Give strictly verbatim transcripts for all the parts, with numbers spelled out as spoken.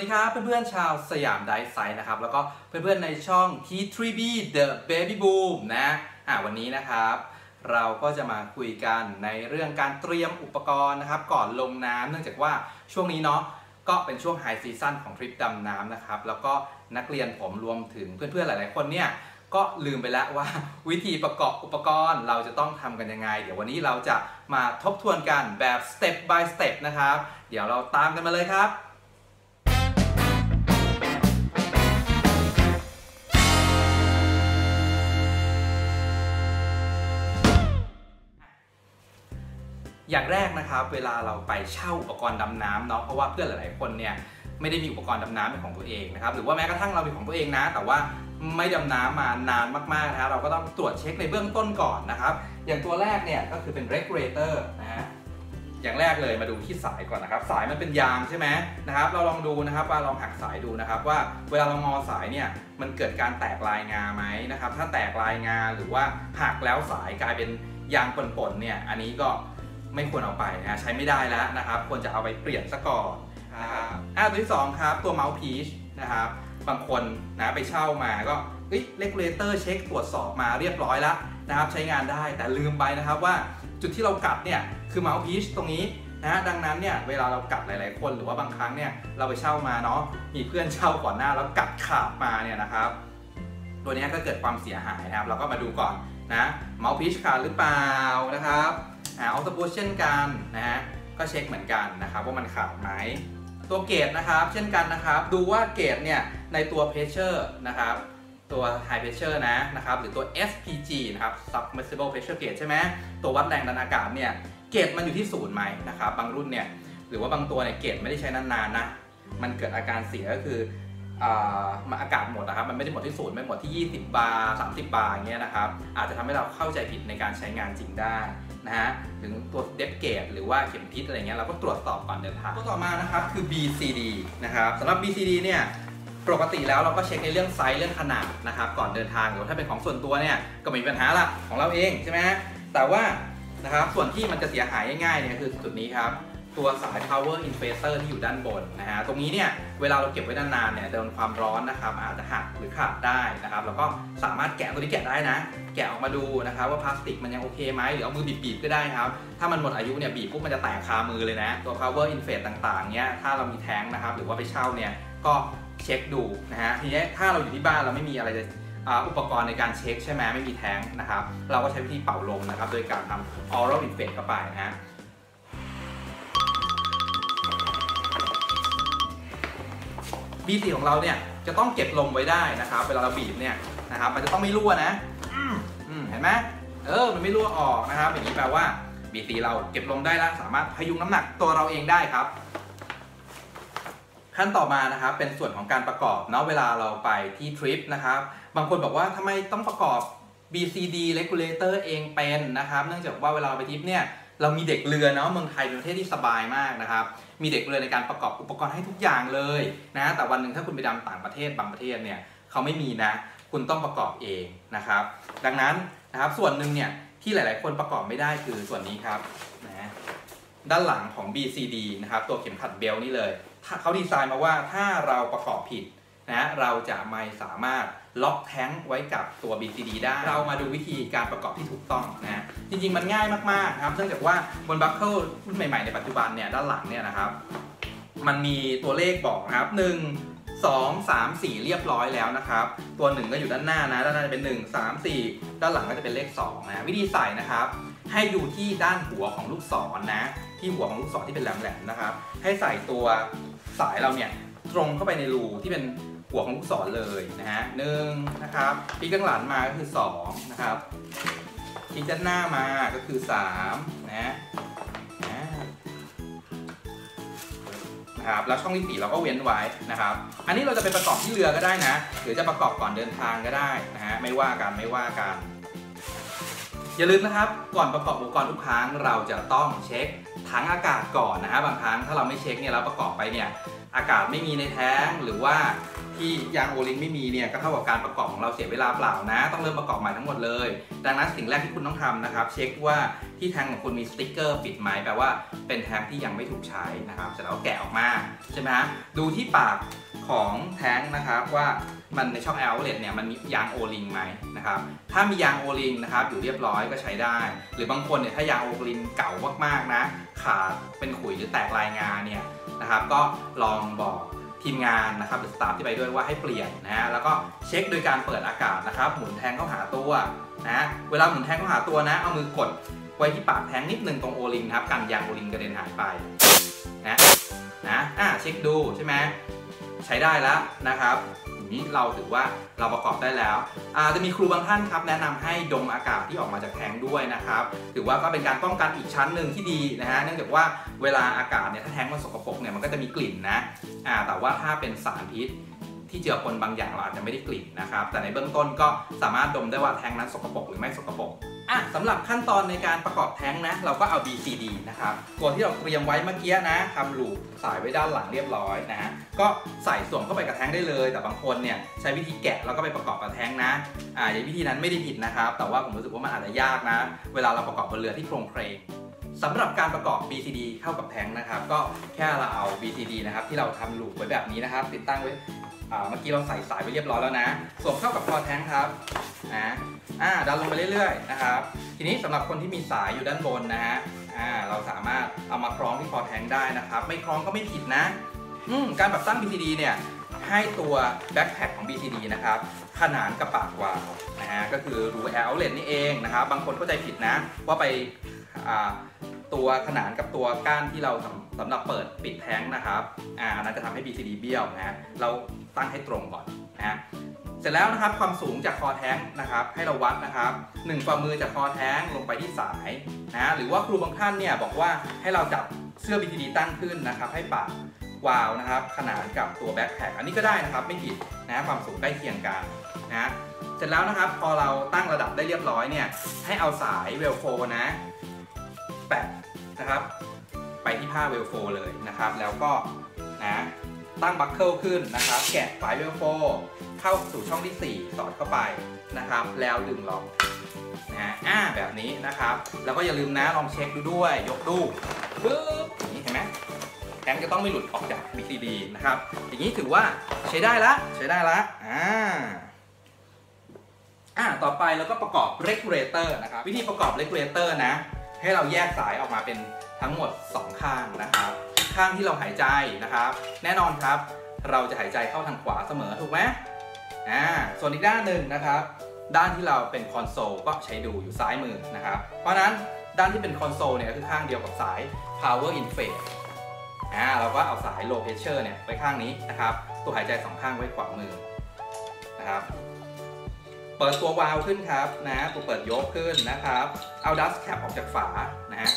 ดีครับเพื่อนๆชาวสยามไดฟ์ไซน์นะครับแล้วก็เพื่อนๆในช่อง ที ทรี บี The Baby Boom นะอ่ะวันนี้นะครับเราก็จะมาคุยกันในเรื่องการเตรียมอุปกรณ์นะครับก่อนลงน้ำเนื่องจากว่าช่วงนี้เนาะก็เป็นช่วงไฮซีซั่นของทริปดำน้ำนะครับแล้วก็นักเรียนผมรวมถึงเพื่อนๆหลายๆคนเนี่ยก็ลืมไปแล้วว่าวิธีประกอบอุปกรณ์เราจะต้องทำกันยังไงเดี๋ยววันนี้เราจะมาทบทวนกันแบบ step by step นะครับเดี๋ยวเราตามกันมาเลยครับอย่างแรกนะครับเวลาเราไปเช่าอุปกรณ์ดำน้ำเนาะเพราะว่าเพื่อนหลายๆคนเนี่ยไม่ได้มีอุปกรณ์ดำน้ำเป็นของตัวเองนะครับหรือว่าแม้กระทั่งเราเป็นของตัวเองนะแต่ว่าไม่ดำน้ำมานานมากๆนะครับเราก็ต้องตรวจเช็คในเบื้องต้นก่อนนะครับอย่างตัวแรกเนี่ยก็คือเป็น regulator นะฮะอย่างแรกเลยมาดูที่สายก่อนนะครับสายมันเป็นยางใช่ไหมนะครับเราลองดูนะครับว่าลองหักสายดูนะครับว่าเวลาเรางอสายเนี่ยมันเกิดการแตกลายงาไหมนะครับถ้าแตกลายงาหรือว่าหักแล้วสายกลายเป็นยางป่นๆเนี่ยอันนี้ก็ไม่ควรเอาไปนะใช้ไม่ได้แล้วนะครับควรจะเอาไปเปลี่ยนซะก่อนนะครับอ่าตัวที่สองครับตัวเมาส์พีชนะครับบางคนนะไปเช่ามาก็เอ้ยเรกูเลเตอร์เช็คตรวจสอบมาเรียบร้อยแล้วนะครับใช้งานได้แต่ลืมไปนะครับว่าจุดที่เรากัดเนี่ยคือเมาส์พีชตรงนี้นะดังนั้นเนี่ยเวลาเรากัดหลายๆคนหรือว่าบางครั้งเนี่ยเราไปเช่ามาเนาะมีเพื่อนเช่าก่อนหน้าแล้วกัดขาดมาเนี่ยนะครับตัวนี้ก็เกิดความเสียหายนะครับเราก็มาดูก่อนนะเมาส์พีชขาดหรือเปล่านะครับอ่าออโต้บูสเช่นกันนะฮะก็เช็คเหมือนกันนะครับว่ามันขาดไหมตัวเกจนะครับเช่นกันนะครับดูว่าเกจเนี่ยในตัวเพชเชอร์นะครับตัว High Pressure นะนะครับหรือตัว เอส พี จี นะครับ Submersible Pressure Gauge ใช่ไหมตัววัดแรงดันอากาศเนี่ยเกจมันอยู่ที่ศูนย์ไหมนะครับบางรุ่นเนี่ยหรือว่าบางตัวเนี่ยเกจไม่ได้ใช้นานๆนะมันเกิดอาการเสียก็คือมาอากาศหมดนะครับมันไม่ได้หมดที่ศูนย์ไม่หมดที่ยี่สิบบาร์สามสิบบาร์อย่างเงี้ยนะครับอาจจะทำให้เราเข้าใจผิดในการใช้งานจริงได้นะฮะถึงตัวเดปเกจหรือว่าเข็มทิศอะไรเงี้ยเราก็ตรวจสอบก่อนเดินทางตัวต่อมานะครับคือ บี ซี ดี นะครับสำหรับ บี ซี ดี เนี่ยปกติแล้วเราก็เช็คในเรื่องไซส์เรื่องขนาดนะครับก่อนเดินทางหรือถ้าเป็นของส่วนตัวเนี่ยก็ไม่มีปัญหาละของเราเองใช่ไหมแต่ว่านะครับส่วนที่มันจะเสียหายง่ายๆเนี่ยคือจุดนี้ครับตัวสาย power inverter ที่อยู่ด้านบนนะฮะตรงนี้เนี่ยเวลาเราเก็บไว้นานๆเนี่ยโดนความร้อนนะครับอาจจะหักหรือขาดได้นะครับแล้วก็สามารถแกะตัวนี้แกะได้นะแกะออกมาดูนะครับว่าพลาสติกมันยังโอเคไหมหรือเอามือบีบๆก็ได้ครับถ้ามันหมดอายุเนี่ยบีบปุ๊บมันจะแตกคามือเลยนะตัว power inverter ต่างๆเนี่ยถ้าเรามีแท้งนะครับหรือว่าไปเช่าเนี่ยก็เช็คดูนะฮะทีนี้ถ้าเราอยู่ที่บ้านเราไม่มีอะไรจะอุปกรณ์ในการเช็คใช่ไหมไม่มีแท้งนะครับเราก็ใช้วิธีเป่าลมนะครับโดยการทำ oral inflate เข้าไปนะฮะบี ซี ของเราเนี่ยจะต้องเก็บลมไว้ได้นะครับเวลาเราบีบเนี่ยนะครับมันจะต้องไม่รั่วนะเห็นไหมเออมันไม่รั่วออกนะครับอย่างนี้แปลว่า บี ซี เราเก็บลมได้แล้วสามารถพยุงน้ำหนักตัวเราเองได้ครับขั้นต่อมานะครับเป็นส่วนของการประกอบเนาะเวลาเราไปที่ทริปนะครับบางคนบอกว่าทำไมต้องประกอบ บี ซี ดี regulator เองเป็นนะครับเนื่องจากว่าเวลาเราไปทริปเนี่ยเรามีเด็กเรือเนาะเมืองไทยเป็นประเทศที่สบายมากนะครับมีเด็กเรือในการประกอบอุปกรณ์ให้ทุกอย่างเลยนะแต่วันหนึ่งถ้าคุณไปดำต่างประเทศบางประเทศเนี่ยเขาไม่มีนะคุณต้องประกอบเองนะครับดังนั้นนะครับส่วนหนึ่งเนี่ยที่หลายๆคนประกอบไม่ได้คือส่วนนี้ครับนะด้านหลังของ บี ซี ดี นะครับตัวเข็มขัดเบลนี่เลยเขาดีไซน์มาว่าถ้าเราประกอบผิดนะเราจะไม่สามารถล็อกแท้งไว้กับตัว บี ซี ดี ได้เรามาดูวิธีการประกอบที่ถูกต้องนะจริงๆมันง่ายมากๆครับเนื่องจากว่าบนบัคเกิลรุ่นใหม่ๆในปัจจุบันเนี่ยด้านหลังเนี่ยนะครับมันมีตัวเลขบอกนะครับหนึ่ง สอง สาม สี่เรียบร้อยแล้วนะครับตัวหนึ่งก็อยู่ด้านหน้านะด้านหน้าจะเป็นหนึ่ง สาม สี่ด้านหลังก็จะเป็นเลขสองนะวิธีใส่นะครับให้ดูที่ด้านหัวของลูกศร นะที่หัวของลูกศรที่เป็นแหลมๆนะครับให้ใส่ตัวสายเราเนี่ยตรงเข้าไปในรูที่เป็นหัวของลูกศรเลยนะฮะหนึ่งนะครับพลิกข้างหลังมาก็คือสองนะครับพลิกด้านหน้ามาก็คือสามนะนะครับแล้วช่องที่สี่เราก็เว้นไว้นะครับอันนี้เราจะไปประกอบที่เรือก็ได้นะหรือจะประกอบก่อนเดินทางก็ได้นะฮะไม่ว่ากันไม่ว่ากันอย่าลืมนะครับก่อนประกอบอุปกรณ์ทุกครั้งเราจะต้องเช็คถังอากาศก่อนนะฮะบางครั้งถ้าเราไม่เช็คเนี่ยเราประกอบไปเนี่ยอากาศไม่มีในแท้งหรือว่าที่ยางโอลิงไม่มีเนี่ยก็เท่ากับการประกอบของเราเสียเวลาเปล่านะต้องเริ่มประกอบใหม่ทั้งหมดเลยดังนั้นสิ่งแรกที่คุณต้องทำนะครับเช็คว่าที่แทงของคุณมีสติ๊กเกอร์ปิดไหมแปลว่าเป็นแทงที่ยังไม่ถูกใช้นะครับเสร็จแล้วแกะออกมาใช่ไหมฮะดูที่ปากของแทงนะครับว่ามันในช่อง outlet เนี่ยมันมียางโอลิงไหมนะครับถ้ามียางโอลิงนะครับอยู่เรียบร้อยก็ใช้ได้หรือบางคนเนี่ยถ้ายางโอลิงเก่ามากๆนะขาดเป็นขุยหรือแตกลายงาเนี่ยนะครับก็ลองบอกทีมงานนะครับหรือสตาฟที่ไปด้วยว่าให้เปลี่ยนนะฮะแล้วก็เช็คโดยการเปิดอากาศนะครับหมุนแทงเข้าหาตัวนะเวลาหมุนแทงเข้าหาตัวนะเอามือกดไว้ที่ปากแทงนิดนึงตรงโอลิงครับกันยางโอลิงกระเด็นหายไปนะนะอ่าเช็คดูใช่ไหมใช้ได้แล้วนะครับอย่างนี้เราถือว่าเราประกอบได้แล้วอาจะมีครูบางท่านครับแนะนำให้ดมอากาศที่ออกมาจากแทงด้วยนะครับถือว่าก็เป็นการป้องกันอีกชั้นหนึ่งที่ดีนะฮะเนื่องจากว่าเวลาอากาศเนี่ยถ้าแทงมันสกปรกเนี่ยมันก็จะมีกลิ่นนะอ่าแต่ว่าถ้าเป็นสารพิษที่เจือปนบางอย่างเราอาจจะไม่ได้กลิ่นนะครับแต่ในเบื้องต้นก็สามารถดมได้ว่าแทงนั้นสกปรกหรือไม่สกปรกอ่ะสำหรับขั้นตอนในการประกอบแทงนะเราก็เอา บี ซี ดี นะครับตัวที่เราเตรียมไว้เมื่อกี้นะทำลูปสายไว้ด้านหลังเรียบร้อยนะฮะก็ใส่สวมเข้าไปกับแทงได้เลยแต่บางคนเนี่ยใช้วิธีแกะแล้วก็ไปประกอบกับแทงนะอ่าวิธีนั้นไม่ได้ผิดนะครับแต่ว่าผมรู้สึกว่ามันอาจจะยากนะเวลาเราประกอบบนเรือที่โครงเครงสำหรับการประกอบ บี ซี ดี เข้ากับแทงนะครับก็แค่เราเอา บี ซี ดี นะครับที่เราทำลูปไว้แบบนี้นะครับติดตั้งไว้เมื่อกี้เราใส่สายไว้เรียบร้อยแล้วนะสวมเข้ากับคอแทงครับนะอ่าดันลงไปเรื่อยๆนะครับทีนี้สำหรับคนที่มีสายอยู่ด้านบนนะฮะอ่าเราสามารถเอามาคล้องที่คอแทงได้นะครับไม่คล้องก็ไม่ผิดนะอืมการปรับตั้ง บี ซี ดี เนี่ยให้ตัวแบ็คแพ็คของ บี ซี ดี นะครับขนานกับปากวาล์วนะฮะก็คือรู air outlet นี่เองนะครับบางคนเข้าใจผิดนะว่าไปอ่าตัวขนานกับตัวก้านที่เราสำหรับเปิดปิดแทงนะครับอ่าอันนั้นจะทำให้ บี ซี ดี เบี้ยวนะเราตั้งให้ตรงก่อนนะฮะเสร็จแล้วนะครับความสูงจากคอแท้งนะครับให้เราวัดนะครับหนึ่งฝ่ามือจากคอแท้งลงไปที่สายนะหรือว่าครูบางท่านเนี่ยบอกว่าให้เราจับเสื้อ บี ซี ดี ตั้งขึ้นนะครับให้ปากวาล์วนะครับขนานกับตัวแบ็คแพ็คอันนี้ก็ได้นะครับไม่ผิดนะความสูงใกล้เคียงกันนะเสร็จแล้วนะครับพอเราตั้งระดับได้เรียบร้อยเนี่ยให้เอาสายเวลโฟนะแปะนะครับไปที่ผ้าเวลโฟเลยนะครับแล้วก็นะตั้งบัคเกิลขึ้นนะครับแกะสายเวลโฟเข้าสู่ช่องที่สี่สอดเข้าไปนะครับแล้วดึงล็อกนะอ่าแบบนี้นะครับแล้วก็อย่าลืมนะลองเช็คดูด้วยยกดูปึ๊บอย่างนี้เห็นไหมแทงจะต้องไม่หลุดออกจาก บี ซี ดี นะครับอย่างนี้ถือว่าใช้ได้ละใช้ได้ละอ่าอ่าต่อไปเราก็ประกอบ regulator นะครับวิธีประกอบ regulator นะให้เราแยกสายออกมาเป็นทั้งหมดสองข้างนะครับข้างที่เราหายใจนะครับแน่นอนครับเราจะหายใจเข้าทางขวาเสมอถูกไหมอ่าส่วนอีกด้านหนึ่งนะครับด้านที่เราเป็นคอนโซลก็ใช้ดูอยู่ซ้ายมือนะครับเพราะนั้นด้านที่เป็นคอนโซลเนี่ยคือข้างเดียวกับสาย power in phase อ่าเราก็เอาสาย low pressure เนี่ยไปข้างนี้นะครับตัวหายใจสองข้างไว้ขวามือนะครับเปิดตัววาล์วขึ้นครับนะตัวเปิดยกขึ้นนะครับเอา dust cap ออกจากฝานะฮะ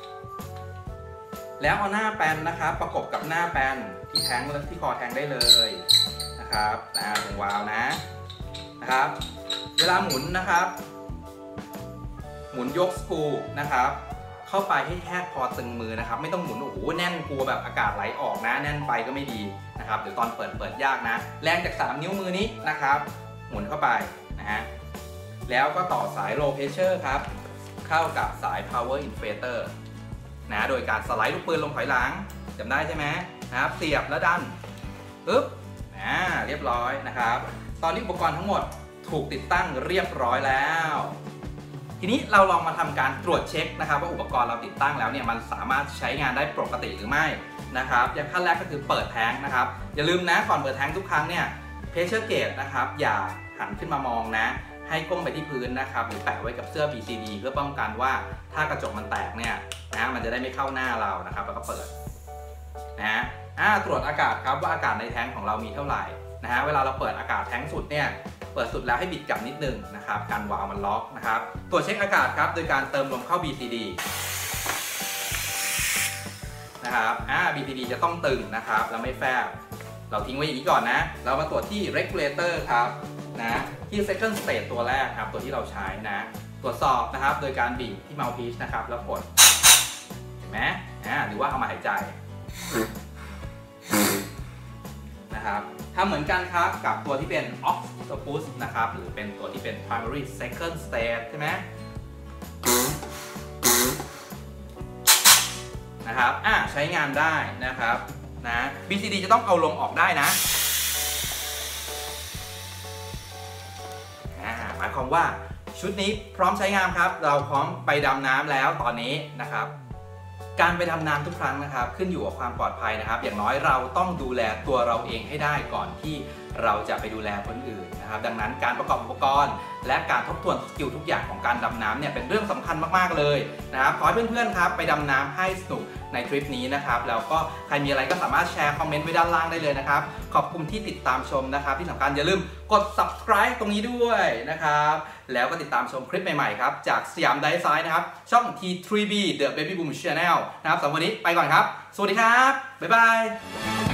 แล้วเอาหน้าแปนนะครับประกบกับหน้าแปนที่แทงที่คอแทงได้เลยนะครับนะตรงวาล์วนะนะครับเวลาหมุนนะครับหมุนยกสกรูนะครับเข้าไปให้แค่พอตึงมือนะครับไม่ต้องหมุนโอ้โหแน่นกลัวแบบอากาศไหลออกนะแน่นไปก็ไม่ดีนะครับเดี๋ยวตอนเปิดเปิดยากนะแรงจากสามนิ้วมือนี้นะครับหมุนเข้าไปนะฮะแล้วก็ต่อสาย low pressure ครับเข้ากับสาย power inflator นะโดยการสไลด์ลูกปืนลงถอยหลังจำได้ใช่ไหมนะครับเสียบแล้วดันปึ๊บอ่าเรียบร้อยนะครับตอนนี้อุปกรณ์ทั้งหมดถูกติดตั้งเรียบร้อยแล้วทีนี้เราลองมาทำการตรวจเช็คนะครับว่าอุปกรณ์เราติดตั้งแล้วเนี่ยมันสามารถใช้งานได้ปกติหรือไม่นะครับอย่างขั้นแรกก็คือเปิดแทงนะครับอย่าลืมนะก่อนเปิดแทงทุกครั้งเนี่ย pressure gauge นะครับอย่าหันขึ้นมามองนะให้ก้มไปที่พื้นนะครับหรือแปะไว้กับเสื้อ บี ซี ดี เพื่อป้องกันว่าถ้ากระจกมันแตกเนี่ยนะมันจะได้ไม่เข้าหน้าเรานะครับแล้วก็เปิดนะอ่าตรวจอากาศครับว่าอากาศในแทงของเรามีเท่าไหร่นะฮะเวลาเราเปิดอากาศแทงสุดเนี่ยเปิดสุดแล้วให้บิดกลับนิดนึงนะครับกันวาล์วมันล็อกนะครับตรวจเช็คอากาศครับโดยการเติมลมเข้า บี ซี ดี นะครับอ่า บี ซี ดี จะต้องตึงนะครับแล้วไม่แฟบเราทิ้งไว้อย่างนี้ก่อนนะเรามาตรวจที่ regulator ครับนะที่ second stage ตัวแรกครับตัวที่เราใช้นะตรวจสอบนะครับโดยการบีบที่ mouthpiece นะครับแล้วกดเห็นไหมอ่าหรือว่าเอามาหายใจนะนะครับทำเหมือนกันครับกับตัวที่เป็น octopus นะครับหรือเป็นตัวที่เป็น primary second state ใช่ไหมนะครับอ่ะใช้งานได้นะครับนะ บี ซี ดี จะต้องเอาลงออกได้นะอ่าหมายความว่าชุดนี้พร้อมใช้งานครับเราพร้อมไปดำน้ำแล้วตอนนี้นะครับการไปดำน้ำทุกครั้งนะครับขึ้นอยู่กับความปลอดภัยนะครับอย่างน้อยเราต้องดูแลตัวเราเองให้ได้ก่อนที่เราจะไปดูแลคนอื่นนะครับดังนั้นการประกอบอุปกรณ์และการทบทวนสกิลทุกอย่างของการดำน้ำเนี่ยเป็นเรื่องสำคัญมากๆเลยนะครับขอให้เพื่อนๆครับไปดำน้ำให้สนุกในทริปนี้นะครับแล้วก็ใครมีอะไรก็สามารถแชร์คอมเมนต์ไว้ด้านล่างได้เลยนะครับขอบคุณที่ติดตามชมนะครับที่สำคัญอย่าลืมกด ซับสไครบ์ ตรงนี้ด้วยนะครับแล้วก็ติดตามชมคลิปใหม่ๆครับจากสยามไดไซน์นะครับช่อง ที ทรี บี The Baby Boom Channel นะครับสำหรับวันนี้ไปก่อนครับสวัสดีครับบ๊ายบาย